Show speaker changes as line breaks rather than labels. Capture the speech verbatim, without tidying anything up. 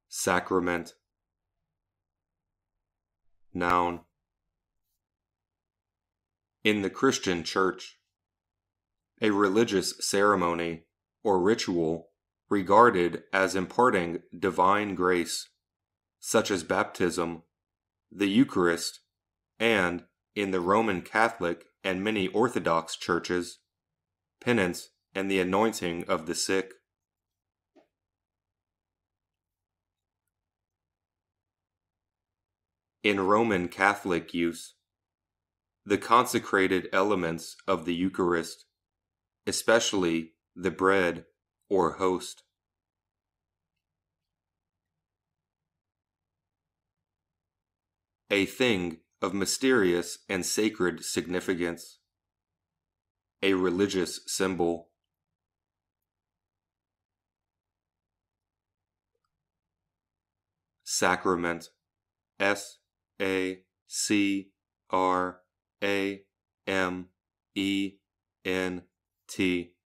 Sacrament. Noun. In the Christian Church, a religious ceremony or ritual regarded as imparting divine grace, such as baptism, the Eucharist, and, in the Roman Catholic and many Orthodox churches, penance and the anointing of the sick. In Roman Catholic use, the consecrated elements of the Eucharist, especially the bread or host. A thing of mysterious and sacred significance. A religious symbol. Sacrament. S A C R A M E N T